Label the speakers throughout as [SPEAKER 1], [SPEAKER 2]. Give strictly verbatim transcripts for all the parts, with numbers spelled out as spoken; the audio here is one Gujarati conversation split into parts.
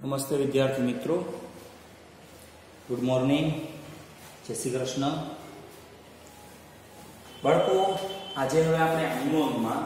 [SPEAKER 1] નમસ્તે વિદ્યાર્થી મિત્રો, ગુડ મોર્નિંગ, જય શ્રી કૃષ્ણ. બાળકો, આજે હવે આપણે અનુલોમમાં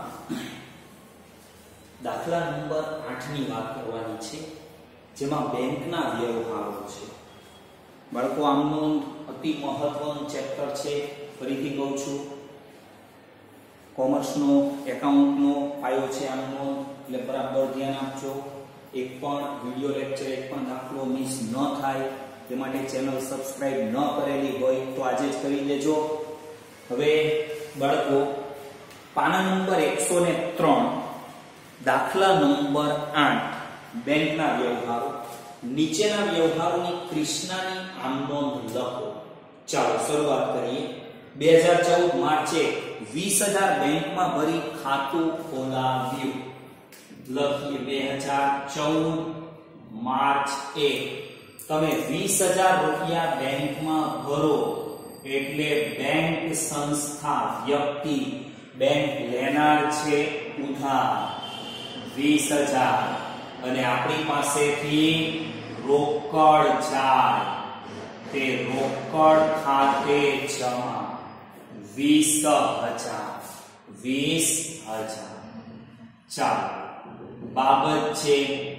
[SPEAKER 1] દાખલા નંબર આઠ ની વાત કરવાની છે, જેમાં બેંકના વ્યવહારો છે. બાળકો, આમનું અતિ મહત્વનું ચેપ્ટર છે. ફરીથી કહું છું, કોમર્સનો એકાઉન્ટનો પાયો છે આમનો, એટલે બરાબર ધ્યાન આપજો. એક પણ વિડિયો લેક્ચર, એક પણ દાખલો મિસ ન થાય તે માટે ચેનલ સબસ્ક્રાઇબ ન કરેલી હોય તો આજે જ કરી દેજો. હવે બાળકો, પાના નંબર એકસો ત્રણ, દાખલા નંબર આઠ, બેંકના વ્યવહારો. નીચેના વ્યવહારોની ક્રિષ્નાની આમનોંધ લખો. ચાલો શરૂઆત કરીએ. બે હજાર ચૌદ માર્ચે વીસ હજાર બેંકમાં ભરી ખાતું ખોલાવ્યું. લખીએ બે હજાર ચૌદ માર્ચ એક. તમે વીસ હજાર રૂપિયા બેંકમાં ભરો એટલે બેંક સંસ્થા વ્યક્તિ, બેંક લેનાર છે ઉધાર વીસ હજાર, અને આપણી પાસેથી રોકડ જાય, તે રોકડ ખાતે જમા વીસ હજાર વીસ હજાર. ચાલો, બાબત છે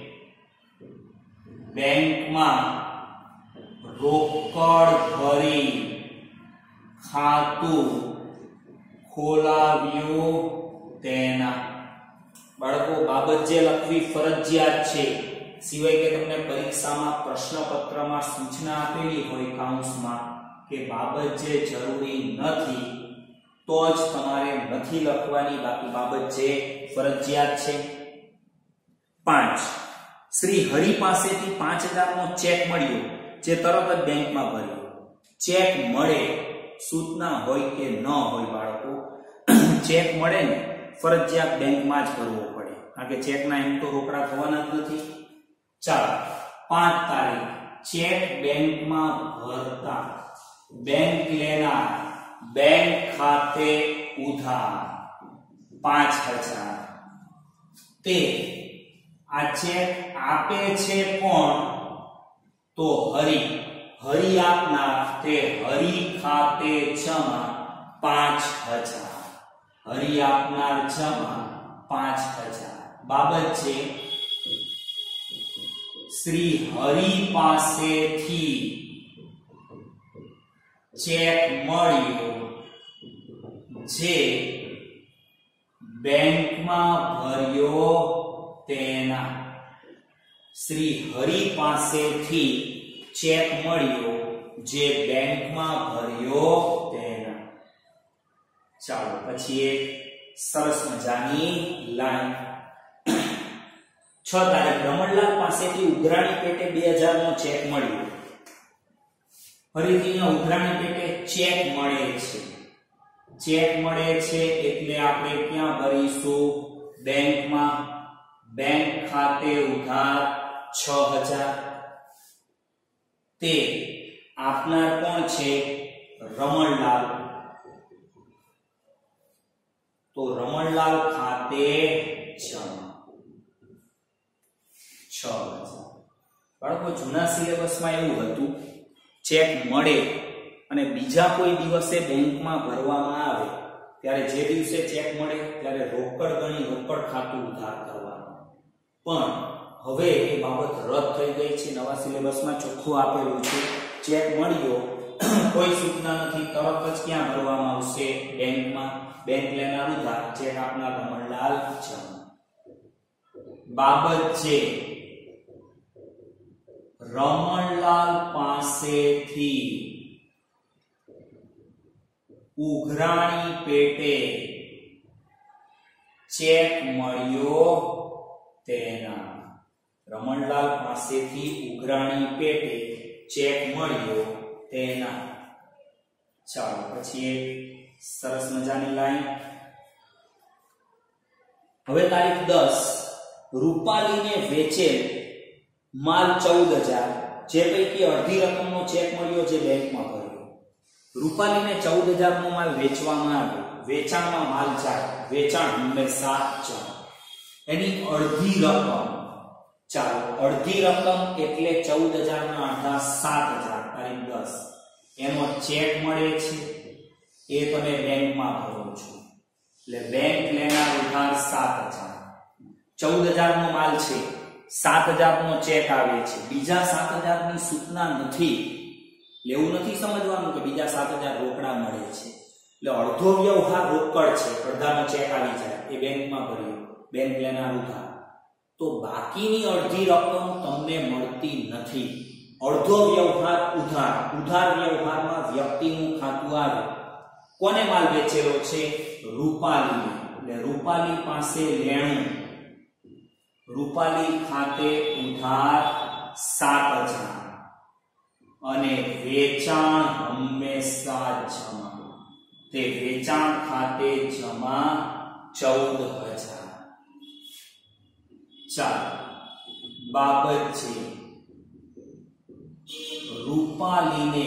[SPEAKER 1] બેંકમાં રોકડ ભરી ખાતું ખોલાવ્યું તેના. બાળકો, બાબત જે લખવી ફરજિયાત છે, સિવાય કે તમને પરીક્ષામાં પ્રશ્નપત્રમાં સૂચના આપેલી હોય કાઉન્સમાં કે બાબત જે જરૂરી નથી તો જ તમારે નથી લખવાની, બાકી બાબત જે ફરજિયાત છે. પાંચ. શ્રી હરિ પાસેથી પાંચ હજાર નો ચેક મળ્યો, જે તરત જ બેંકમાં ભર્યો. ચેક મળે, સૂચના હોય કે ન હોય બાળકો, ચેક મળે ને ફરજિયાત બેંકમાં જ ભરવો પડે, કારણ કે ચેકના એમ તો રોકડા થવાના જ નથી. ચાલો, પાંચ તારીખ ચેક બેંકમાં ભરતા બેંક લેનાર બેંક ખાતે ઉધાર પાંચ હજાર. તે આ ચેક આપે છે કોણ? તો હરિ. હરિ આપનાર, તે હરિ ખાતે જમા પાંચ હજાર. હરિ આપનાર જમા પાંચ હજાર. બાબત છે શ્રી હરિ પાસેથી ચેક મળ્યો, જે બેંકમાં ભર્યો તેના. શ્રી હરિ પાસેથી ચેક મળ્યો, જે બેંકમાં ભર્યો તેના. ચાલો, પછી એક સરસ મજાની લાઈન. છ તારીખ રમણલાલ પાસેથી ઉઘરાણી પેટે બે હજાર નો ચેક મળ્યો. ફરીથી ઉઘરાણી પેટે ચેક મળે છે. ચેક મળે છે એટલે આપણે ક્યાં ભરીશું? બેંકમાં. બેંક ખાતે ઉધાર છ હજાર. તે આપનાર કોણ છે? રમણલાલ. તો રમણલાલ ખાતે જમા છ હજાર. બાળકો, જૂના સિલેબસમાં એવું હતું, ચેક મળે અને બીજા કોઈ દિવસે બેંકમાં ભરવામાં આવે ત્યારે જે દિવસે ચેક મળે ત્યારે રોકડ ગણી રોકડ ખાતું ઉધાર કરવાનું. પણ હવે એ બાબત રદ થઈ ગઈ છે. નવા સિલેબસમાં ચોખ્ખું આપેલું છે, ચેક મળ્યો, કોઈ સૂચના નથી, તરત જ ક્યાં ભરવામાં આવશે? બેંકમાં. બેંક લેનાર ઉધાર, ચેક આપનાર રમણલાલ જમા. બાબત છે રમણલાલ પાસેથી ઉઘરાણી પેટે ચેક મળ્યો તેના. રમણલાલ પાસેથી ઉઘરાણી પેટે ચેક મળ્યો તેના. ચાલો, પછી એક સરસ મજાની લાઈન. હવે તારીખ દસ, રૂપાલીને વેચેલ માલ ચૌદ હજાર, જે પૈકી અડધી રકમનો ચેક મળ્યો, જે બેંકમાં ભર્યો. રૂપાલીને ચૌદ હજાર નો માલ વેચવામાં આવ્યો. વેચાણમાં માલ જાય, વેચાણ હંમેશા જાય. એની અડધી રકમ ચાલો અડધી રકમ એટલે ચૌદ હજાર ના અડધા સાત હજાર તારીખ દસ એનો ચેક મળે છે એ તમે બેંકમાં ભરો છો એટલે બેંક લેનાર ઉધાર સાત હજાર ચૌદ હજાર નો માલ છે સાત હજાર નો ચેક આવે છે બીજા સાત હજાર ની સૂચના નથી લેવું નથી સમજવાનું કે બીજા સાત હજાર રોકડા મળે છે એટલે અડધો વ્યવહાર રોકડ છે અડધાનો ચેક આવી જાય એ બેંકમાં ભર્યો બેંક લેનાર ઉધાર તો બાકીની અડધી રકમ તમને મળતી નથી અડધો વ્યવહાર ઉધાર ઉધાર વ્યવહારમાં વ્યક્તિનું ખાતું આવે કોને માલ વેચેલો છે રૂપાલી એટલે રૂપાલી પાસે લેણું રૂપાલી ખાતે ઉધાર સાત હજાર અને વેચાણ હંમેશા જમા તે વેચાણ ખાતે જમા ચૌદ હજાર ચાલો બાબત છે રૂપાલીને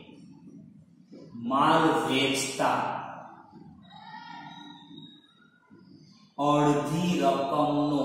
[SPEAKER 1] માલ વેચતા અડધી રકમનો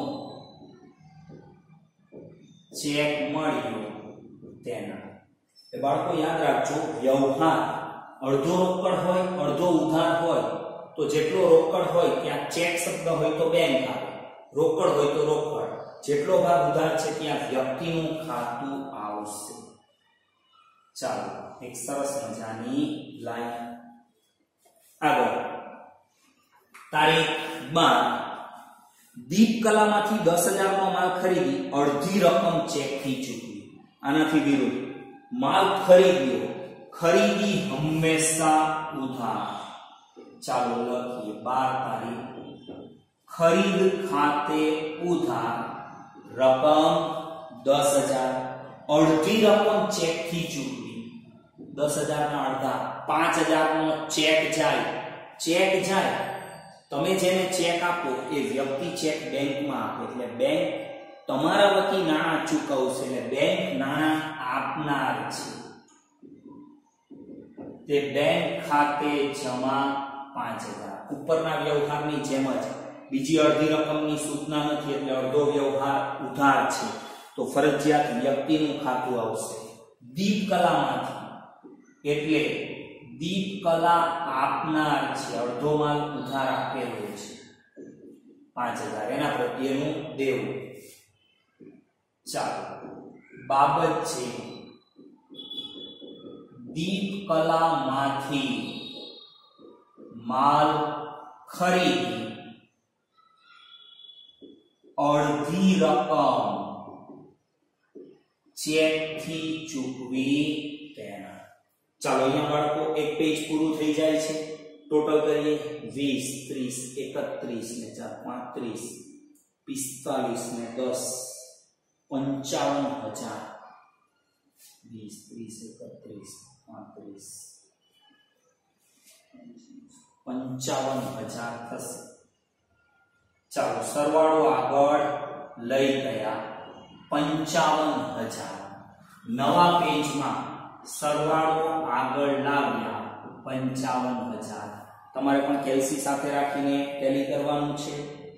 [SPEAKER 1] ચેક મળ્યો તેના એ બાળકો યાદ રાખજો વ્યવહાર અડધો રોકડ હોય અડધો ઉધાર હોય તો જેટલો રોકડ હોય ત્યાં ચેક શબ્દ હોય તો બેંક આવે રોકડ હોય તો રોકડ જેટલો ભાગ ઉધાર છે ત્યાં વ્યક્તિનું ખાતું આવશે ચાલો એક સરસ મજાની લાઈન આગળ તારીખ બાર દીપકલામાંથી દસ હજાર નો માલ ખરીદી અડધી રકમ ચેક થી ચૂકવી આનાથી વિરુદ્ધ માલ ખરીદ્યો ખરીદી હંમેશા ઉધાર ચાલો લખીએ બાર તારીખ ખરીદ ખાતે ઉધાર રકમ દસ હજાર અડધી રકમ ચેક થી ચૂકવી દસ હજાર ના અડધા પાંચ હજાર નો ચેક જાય ચેક જાય તમે જેને ચેક આપો એ વ્યક્તિ ચેક બેંકમાં આપે એટલે બેંક તમારા વતી નાણાં ચૂકવશે એટલે બેંક નાણાં આપનાર છે તે બેંક ખાતે જમા પાંચ હજાર ઉપરના વ્યવહારની જેમ જ બીજી અડધી રકમની સૂચના નથી એટલે અડધો વ્યવહાર ઉધાર છે તો ફરજિયાત વ્યક્તિનું ખાતું આવશે દીપકલામાંથી એટલે દીપકલા આપનાર છે અડધો માલ ઉધાર આપેલો છે પાંચ હજાર એના પ્રત્યેનું દેવું ચાલો બાબત છે દીપકલામાંથી માલ ખરીદી અડધી રકમ ચેક થી ચૂકવી તેના ચાલો અહીંયા બાળકો એક પેજ પૂરું થઈ જાય છે ટોટલ કરીએ વીસ ત્રીસ એકત્રીસ ને ચાર પાંત્રીસ પિસ્તાલીસ ને દસ પંચાવન હજાર વીસ ત્રીસ એકત્રીસ પાંત્રીસ પંચાવન હજાર થશે ચાલો સરવાળો આગળ લઈ ગયા પંચાવન હજાર નવા પેજમાં સરવાળો આગળ લાવ્યા પંચાવન હજાર તમારે પણ કેલ્સી સાથે રાખીને ટેલી કરવાનું છે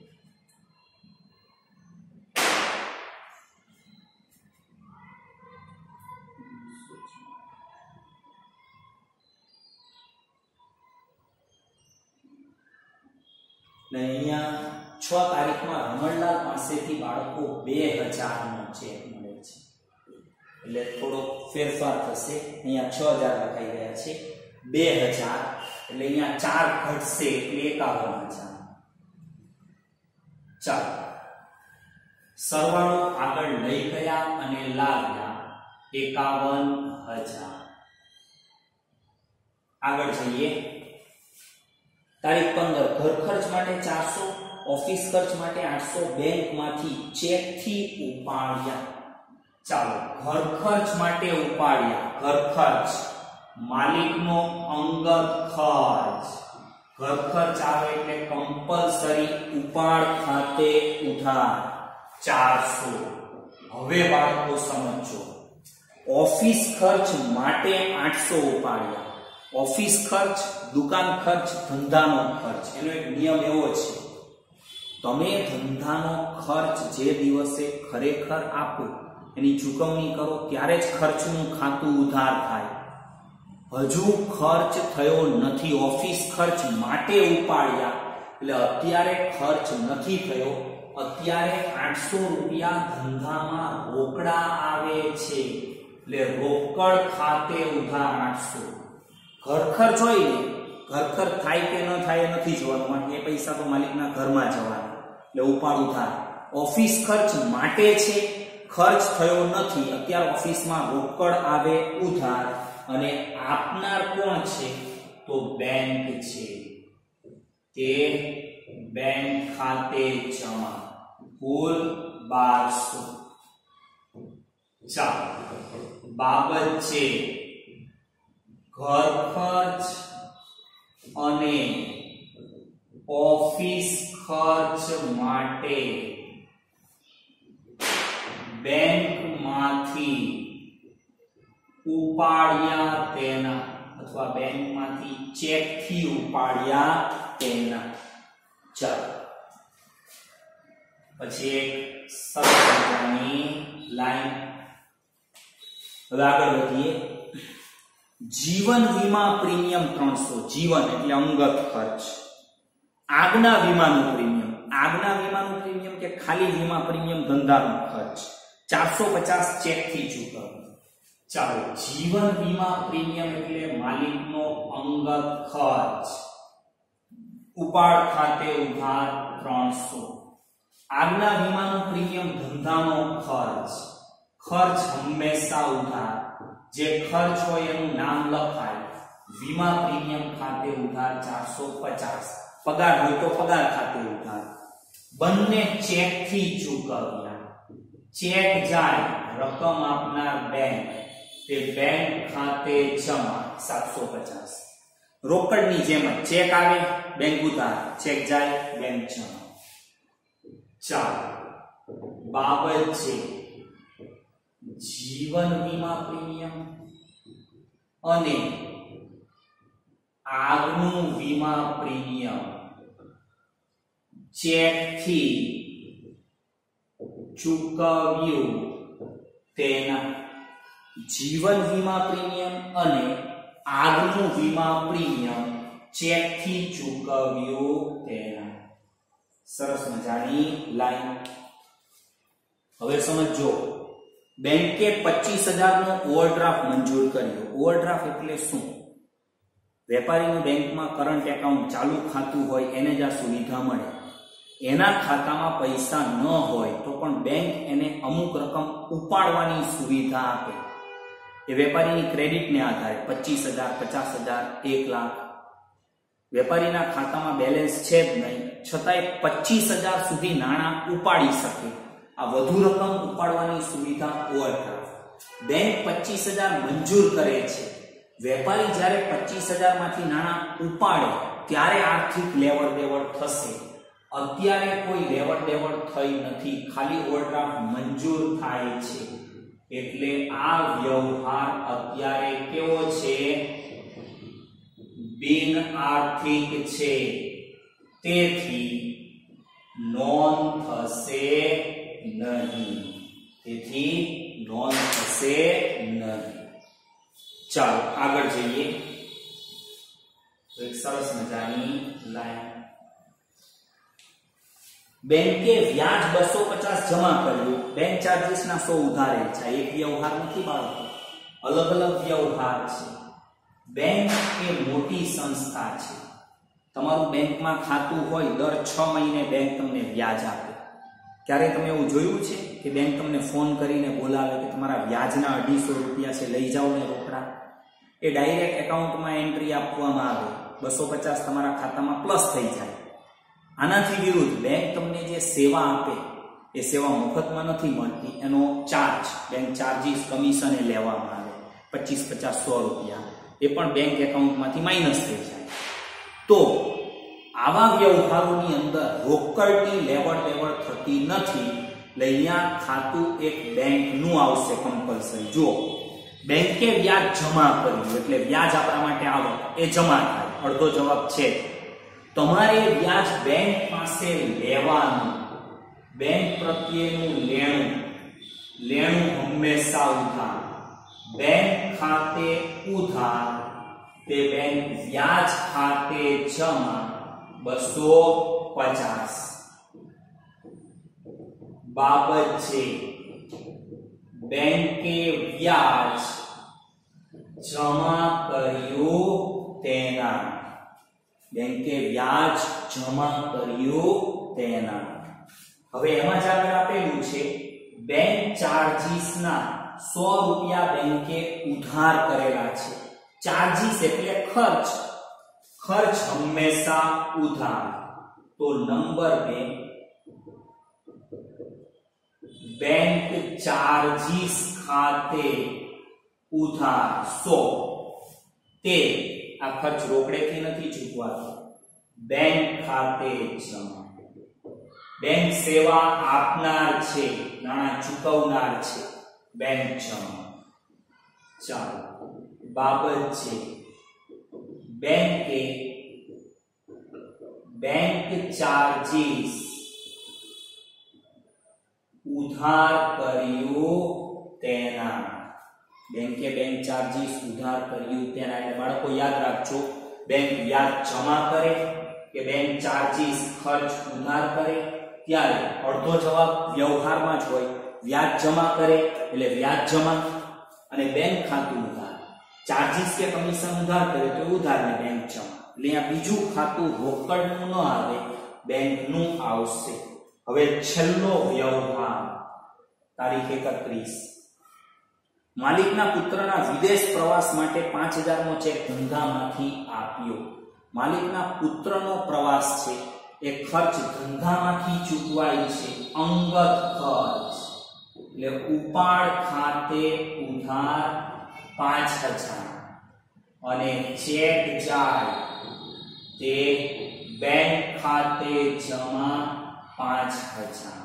[SPEAKER 1] અહીંયા છ તારીખમાં રમણલાલ પાસેથી બાળકો બે હજાર નો ચેક મળે છે એટલે થોડો ફેરફાર થશે અહીંયા છ હજાર લખાઈ ગયા છે બે હજાર એટલે અહીંયા ચાર ઘટશે એટલે એકાવન હજાર ચાલો સરવાળો આગળ લઈ ગયા અને લાવ્યા એકાવન હજાર આગળ જઈએ તારીખ પંદર ઘર ખર્ચ માટે ચારસો ઓફિસ ખર્ચ માટે આઠસો બેંકમાંથી ચેક થી ઉપાડ્યા ચાલો ઘર ખર્ચ માટે ઉપાડ્યા ઘર ખર્ચ માલિકનો અંગત ખર્ચ ઘર ખર્ચ આવે એટલે કમ્પલસરી ઉપાડ ખાતે ઉધાર ચારસો હવે બાળકો સમજો ઓફિસ ખર્ચ માટે આઠસો ઉપાડ્યા ઓફિસ ખર્ચ દુકાન ખર્ચ ધંધાનો ખર્ચ એનો એક નિયમ એવો છે તમે ધંધાનો ખર્ચ જે દિવસે ખરેખર આપો એની ચૂકવણી કરો ત્યારે જ ખર્ચનું ખાતું ઉધાર થાય. હજુ ખર્ચ થયો નથી, ઓફિસ ખર્ચ માટે ઉપાડ્યા એટલે અત્યારે ખર્ચ નથી થયો. અત્યારે આઠસો રૂપિયા ધંધામાં રોકડા આવે છે એટલે રોકડ ખાતે ઉધાર આઠસો. ઘર ખર્ચ હોય ને, ઘર ખર્ચ થાય કે ન થાય એ નથી જોવાનું, માટે એ પૈસા તો માલિકના ઘરમાં જવાના એટલે ઉપાડ ઉધાર. ઓફિસ ખર્ચ માટે છે, ખર્ચ થયો નથી, અત્યારે ઓફિસમાં રોકડ આવે ઉધાર અને આપનાર કોણ છે તો બેંક છે. તે બેંક ખાતે જમા. કુલ બારસો. ચાલો બાબત છે ઘર ખર્ચ અને ઓફિસ ખર્ચ માટે બેંકમાંથી ઉપાડ્યા તેના અથવા બેંકમાંથી ચેકથી ઉપાડ્યા તેના. ચાલો પછી એક સરસ મજાની લાઈન. હવે આગળ વધીએ. જીવન વીમા પ્રીમિયમ ત્રણસો. જીવન એટલે અંગત ખર્ચ. આગના વીમાનું પ્રીમિયમ. આગના વીમાનું પ્રીમિયમ કે ખાલી વીમા પ્રીમિયમ ધંધાનો ખર્ચ ચારસો પચાસ ચેકથી ચૂકવવું. ચાલો જીવન વીમા પ્રીમિયમ એટલે માલિકનો અંગત ખર્ચ. ઉપાડ ખાતે ઉધાર ત્રણસો. આગના વીમાનું પ્રીમિયમ ધંધાનો ખર્ચ. ખર્ચ હંમેશા ઉધાર. જે ખર્ચ હોય એનું નામ લખાય. વીમા પ્રીમિયમ ખાતે ઉધાર ચારસો પચાસ. પગાર હોય તો પગાર ખાતે ઉધાર. બંને ચેક થી ચૂકવ્યા. ચેક જાય, રકમ આપનાર બેંક, તે બેંક ખાતે જમા સાતસો પચાસ. રોકડની જેમ ચેક આવે બેંક ઉધાર, ચેક જાય બેંક જમા. ચાલો બાબત છે જીવન વીમા પ્રીમિયમ અને આગનું વીમા પ્રીમિયમ ચેક થી ચૂકવ્યું તેના. જીવન વીમા પ્રીમિયમ અને આગનું વીમા પ્રીમિયમ ચેક થી ચૂકવ્યું તેના. સરસ મજાની લાઈન. હવે સમજો. બેંકે પચીસ હજાર નો ઓવરડ્રાફ્ટ મંજૂર કર્યો. ઓવરડ્રાફ્ટ એટલે શું? વેપારીનું બેંકમાં કરંટ એકાઉન્ટ ચાલુ ખાતું હોય એને જ આ સુવિધા મળે. એના ખાતામાં પૈસા ન હોય તો પણ બેંક એને અમુક રકમ ઉપાડવાની સુવિધા આપે. એ વેપારીની ક્રેડિટને આધારે પચીસ હજાર, પચાસ હજાર, એક લાખ. વેપારીના ખાતામાં બેલેન્સ છે જ નહીં, છતાંય પચીસ હજાર સુધી નાણાં ઉપાડી શકે. આ વધુ રકમ ઉપાડવાની સુવિધા ઓવરડ્રાફ્ટ. બેંક પચીસ હજાર મંજૂર કરે છે. વેપારી જ્યારે પચીસ હજાર માંથી નાણાં ઉપાડે ત્યારે આર્થિક લેવડ દેવડ થશે. અત્યારે કોઈ લેવડ દેવડ થઈ નથી, ખાલી ઓવરડ્રાફ્ટ મંજૂર થાય છે. એટલે આ વ્યવહાર અત્યારે કેવો છે? બિન આર્થિક છે. તેથી નોંધ થશે નહીં. તેથી નોંધ થશે નહીં. ચાલો આગળ જઈએ. એક સરસ મજાની લાઈન. બેંકે વ્યાજ બસો પચાસ જમા કર્યું. બેંક ચાર્જીસ ના સો ઉધારે છે. એક વ્યવહાર નથી બાળકો, અલગ અલગ વ્યવહાર છે. બેંક એ મોટી સંસ્થા છે. તમારું બેંકમાં ખાતું હોય, દર છ મહિને બેંક તમને વ્યાજ આપે. ક્યારે તમે એવું જોયું છે કે બેંક તમને ફોન કરીને બોલાવે કે તમારા વ્યાજના અઢીસો રૂપિયા છે, લઈ જાઓ ને રોકડા? એ ડાયરેક્ટ એકાઉન્ટમાં એન્ટ્રી આપવામાં આવે, બસો પચાસ તમારા ખાતામાં પ્લસ થઈ જાય. આનાથી વિરુદ્ધ બેંક તમને જે સેવા આપે એ સેવા મફતમાં નથી મળતી. એનો ચાર્જ, બેંક ચાર્જીસ, કમિશન એ લેવામાં આવે, પચીસ પચાસ સો રૂપિયા. એ પણ બેંક એકાઉન્ટમાંથી માઇનસ થઈ જાય. તો આવા વ્યવહારોની અંદર રોકડની લેવડ દેવડ થતી નથી. એટલે અહીંયા ખાતું એક બેંકનું આવશે કમ્પલસરી. જો બેંકે વ્યાજ જમા કર્યું એટલે વ્યાજ આપણા માટે આવક, એ જમા થાય. અડધો જવાબ છે. તમારે વ્યાજ બેંક પાસે લેવાનું. બેંક પ્રત્યેનું લેણું લેણું હંમેશા ઉધાર. બેંક ખાતે ઉધાર તે બેંક વ્યાજ ખાતે જમા બસો પચાસ. બાબત છે બેંકે વ્યાજ જમા કર્યું તેના. બેંકે વ્યાજ જમા કર્યું તેના. હવે એમાં જ આગળ આપેલું છે બેંક ચાર્જીસ ના સો રૂપિયા બેંકે ઉધાર કરેલા છે. ચાર્જીસ એટલે ખર્ચ. ખર્ચ હંમેશા ઉધાર. તો નંબર બે, બેંક ચાર્જીસ ખાતે ઉધાર સો. તે આ ખર્ચ રોકડેથી નથી ચૂકવાતો, બેંક ખાતે જમા. બેંક સેવા આપનાર છે, નાણાં ચૂકવનાર છે, બેંક જમા. ચાલો, બાબત છે બેંકે બેંક ચાર્જીસ ઉધાર કર્યું તેના. બેંકે બેંક ચાર્જીસ ઉધાર કર્યું તેના. એટલે બાળકો યાદ રાખજો, બેંક વ્યાજ જમા કરે કે બેંક ચાર્જીસ ખર્ચ ઉધાર કરે, ત્યારે અડધો જવાબ વ્યવહારમાં જ હોય. વ્યાજ જમા કરે એટલે વ્યાજ જમા અને બેંક ખાતું ઉધાર. ચાર્જીસ કે કમિશન ઉધાર કરે તો ઉધાર ને બેંક જમા. એટલે આ બીજું ખાતું રોકડનું ન આવે, બેંકનું આવશે. હવે છેલ્લો વ્યવહાર તારીખ એકત્રીસ. માલિકના પુત્રના વિદેશ પ્રવાસ માટે પાંચ હજાર નો ચેક ધંધામાંથી આપ્યો. માલિકના પુત્રનો પ્રવાસ છે એ ખર્ચ ધંધામાંથી ચૂકવાય છે, અંગત ખર્ચ. એટલે ઉપાડ ખાતે ઉધાર પાંચ હજાર અને ચેક જાય તે બેંક ખાતે જમા પાંચ હજાર.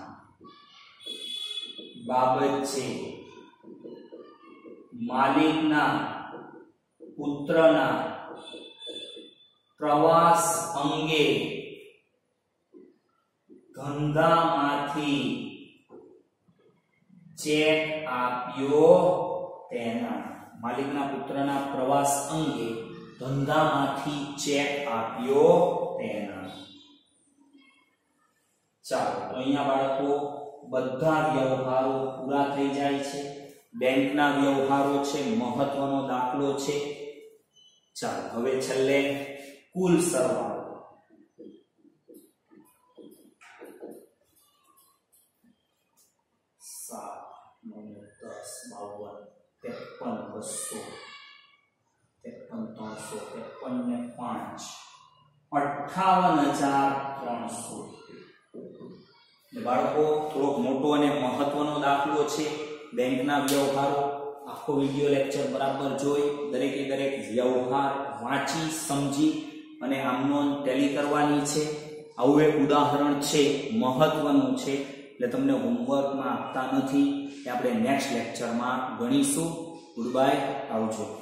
[SPEAKER 1] બાબત છે માલિકના પુત્રના પ્રવાસ અંગે ધંધામાંથી ચેક આપ્યો તેના. માલિકના પુત્રના પ્રવાસ અંગે ધંધામાંથી ચેક આપ્યો તેના. ચાલો, તો અહીંયા બાળકો બધા વ્યવહારો પૂરા થઈ જાય છે. બેંકના વ્યવહારો છે, મહત્વનો દાખલો છે. ચાલો, હવે છેલ્લે કુલ સરવાળો. સાત, નવ, દસ, બાવન, ત્રેપન, બસો, ત્રેપન, ત્રણસો, ત્રેપન ને પાંચ, અઠાવન હજાર ત્રણસો. બાળકો થોડોક મોટો અને મહત્વનો દાખલો છે. બેંકના વ્યવહારો આખો વિડિયો લેક્ચર બરાબર જોઈ દરેકે દરેક વ્યવહાર વાંચી સમજી અને આમનો ટેલી કરવાની છે. આવું એક ઉદાહરણ છે, મહત્વનું છે, એટલે તમને હોમવર્કમાં આપતા નથી. એ આપણે નેક્સ્ટ લેક્ચરમાં ગણીશું. ગુડ બાય, આવજો.